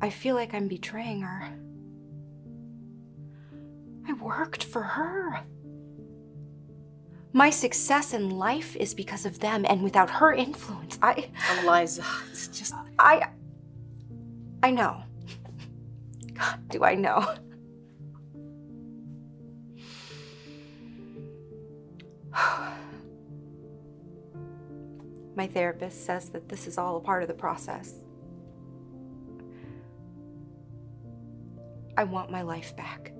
I feel like I'm betraying her. I worked for her. My success in life is because of them, and without her influence, Eliza, it's just... I know. God, do I know. My therapist says that this is all a part of the process. I want my life back.